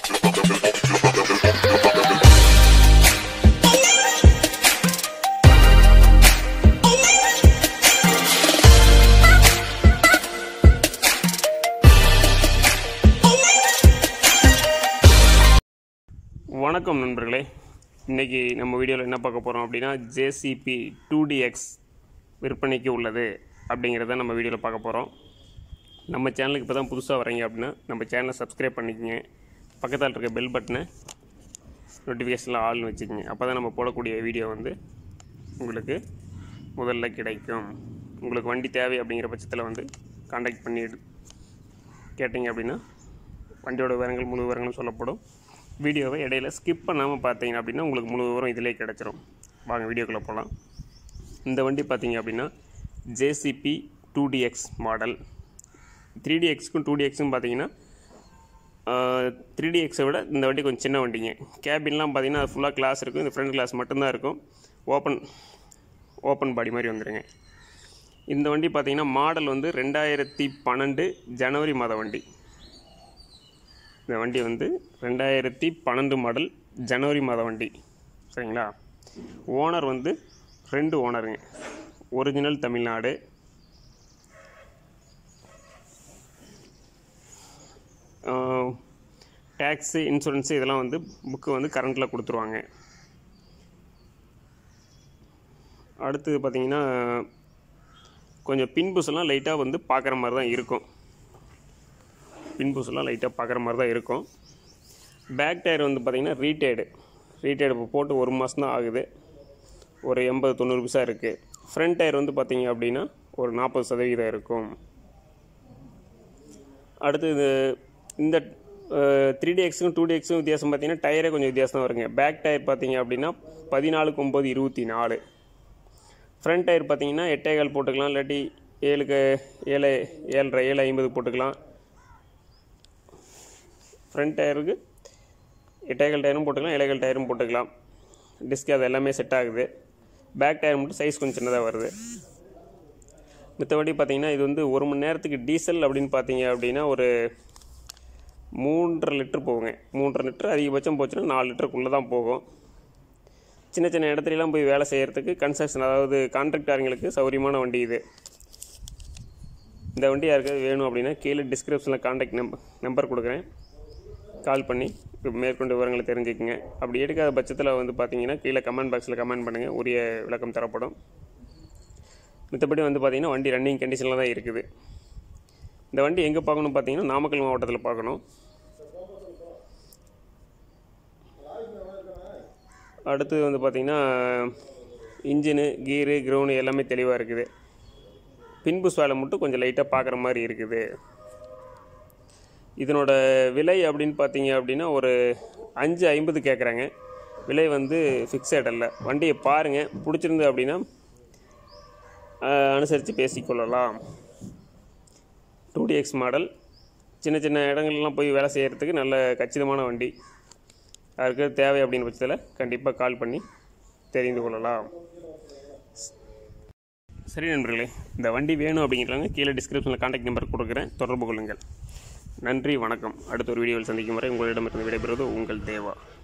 வணக்கம் நண்பர்களே, இன்றைக்கி நம்ம வீடியோவில் என்ன பார்க்க போகிறோம் அப்படின்னா JCP 2DX விற்பனைக்கு உள்ளது அப்படிங்கிறத நம்ம வீடியோவில் பார்க்க போகிறோம். நம்ம சேனலுக்கு இப்போ தான் புதுசாக வரீங்க அப்படின்னா நம்ம சேனலை சப்ஸ்கிரைப் பண்ணிக்கோங்க. பக்கத்தில் இருக்க பெல் பட்டனை நோட்டிஃபிகேஷனில் ஆள்னு வச்சுக்கோங்க. அப்போ தான் நம்ம போடக்கூடிய வீடியோ வந்து உங்களுக்கு முதல்ல கிடைக்கும். உங்களுக்கு வண்டி தேவை அப்படிங்கிற பட்சத்தில் வந்து கான்டாக்ட் பண்ணி கேட்டிங்க அப்படின்னா வண்டியோட விவரங்கள் முழு விவரங்களும் சொல்லப்படும். வீடியோவை இடையில ஸ்கிப் பண்ணாமல் பார்த்தீங்க அப்படின்னா உங்களுக்கு முழு விவரம் இதிலே கிடச்சிரும். வாங்க வீடியோக்குள்ளே போகலாம். இந்த வண்டி பார்த்தீங்க அப்படின்னா JCP 2DX மாடல். 3DXக்கும் 2DXக்கும் பார்த்தீங்கன்னா 3DXை விட இந்த வண்டி கொஞ்சம் சின்ன வண்டிங்க. கேபின்லாம் பார்த்தீங்கன்னா அது ஃபுல்லாக கிளாஸ் இருக்கும். இந்த ஃப்ரண்ட் கிளாஸ் மட்டும்தான் இருக்கும். ஓப்பன் பாடி மாதிரி வந்துடுங்க. இந்த வண்டி பார்த்தீங்கன்னா மாடல் வந்து 2012 ஜனவரி மாத வண்டி. இந்த வண்டி வந்து 2012 மாடல் ஜனவரி மாத வண்டி. சரிங்களா? ஓனர் வந்து 2 ஓனருங்க. ஒரிஜினல் தமிழ்நாடு. டேக்ஸு, இன்சூரன்ஸு இதெல்லாம் வந்து புக்கு வந்து கரண்ட்டில் கொடுத்துருவாங்க. அடுத்தது பார்த்திங்கன்னா கொஞ்சம் பின்புசெல்லாம் லைட்டாக வந்து பார்க்குற மாதிரி தான் இருக்கும். பின்புசெல்லாம் லைட்டாக பார்க்குற மாதிரி தான் இருக்கும். பேக் டயர் வந்து பார்த்திங்கன்னா ரீட்டேடு இப்போ போட்டு 1 மாதம் தான் ஆகுது. ஒரு 80-90 பைசா இருக்குது. ஃப்ரண்ட் டயர் வந்து பார்த்திங்க அப்படின்னா ஒரு 40% இருக்கும். அடுத்தது இந்த 3DXக்கும் 2DXக்கும் வித்தியாசம் பார்த்திங்கன்னா டயரே கொஞ்சம் வித்தியாசம் வருங்க. பேக் டயர் பார்த்திங்க அப்படின்னா 14/9/24. ஃப்ரண்ட் டயர் பார்த்திங்கன்னா 8.25 போட்டுக்கலாம், இல்லாட்டி 7.50 போட்டுக்கலாம். ஃப்ரண்ட் டயருக்கு 8.25 டயரும் போட்டுக்கலாம், 7.25 டயரும் போட்டுக்கலாம். டிஸ்க் அது எல்லாமே செட் ஆகுது. பேக் டயர் மட்டும் சைஸ் கொஞ்சம் சின்னதாக வருது. மற்றபடி பார்த்திங்கன்னா இது வந்து 1 மணி நேரத்துக்கு டீசல் அப்படின்னு பார்த்தீங்க அப்படின்னா ஒரு 3.5 லிட்டர் போகுங்க. 3.5 லிட்டர் அதிகபட்சம் போச்சுன்னா 4 லிட்டருக்குள்ளே தான் போகும். சின்ன சின்ன இடத்துலலாம் போய் வேலை செய்கிறதுக்கு கன்ஸ்ட்ரக்ஷன், அதாவது கான்ட்ராக்டாரங்களுக்கு சௌரியமான வண்டி இது. இந்த வண்டி யாருக்காவது வேணும் அப்படின்னா கீழே டிஸ்கிரிப்ஷனில் கான்டாக்ட் நம்பர் கொடுக்குறேன். கால் பண்ணி மேற்கொண்டு விவரங்களை தெரிஞ்சுக்கங்க. அப்படி எடுக்காத பட்சத்தில் வந்து பார்த்தீங்கன்னா கீழே கமெண்ட் பாக்ஸில் கமெண்ட் பண்ணுங்கள், உரிய விளக்கம் தரப்படும். மற்றபடி வந்து பார்த்திங்கன்னா வண்டி ரன்னிங் கண்டிஷனில் தான் இருக்குது. இந்த வண்டி எங்கே பார்க்கணும் பார்த்தீங்கன்னா நாமக்கல் மாவட்டத்தில் பார்க்கணும். அடுத்து வந்து பார்த்திங்கன்னா இன்ஜினு, கீரு, கிரவுண்டு எல்லாமே தெளிவாக இருக்குது. பின்புஸ் வேலை மட்டும் கொஞ்சம் லைட்டாக பார்க்குற மாதிரி இருக்குது. இதனோட விலை அப்படின்னு பார்த்தீங்க அப்படின்னா ஒரு 5.50 கேட்குறாங்க. விலை வந்து ஃபிக்ஸட் அல்ல. வண்டியை பாருங்கள், பிடிச்சிருந்து அப்படின்னா அனுசரித்து பேசிக்கொள்ளலாம். 2DX மாடல், சின்ன சின்ன இடங்கள்லாம் போய் வேலை செய்கிறதுக்கு நல்ல கச்சிதமான வண்டி. அதுக்கு தேவை அப்படின்ற பட்சத்தில் கண்டிப்பாக கால் பண்ணி தெரிந்து கொள்ளலாம். சரி நண்பர்களே, இந்த வண்டி வேணும் அப்படிங்கிறவங்க கீழே டிஸ்கிரிப்ஷனில் கான்டாக்ட் நம்பர் கொடுக்குறேன், தொடர்பு கொள்ளுங்கள். நன்றி, வணக்கம். அடுத்த ஒரு வீடியோவில் சந்திக்கும் வரை உங்களிடமிருந்து விடைபெறுவது உங்கள் தேவா.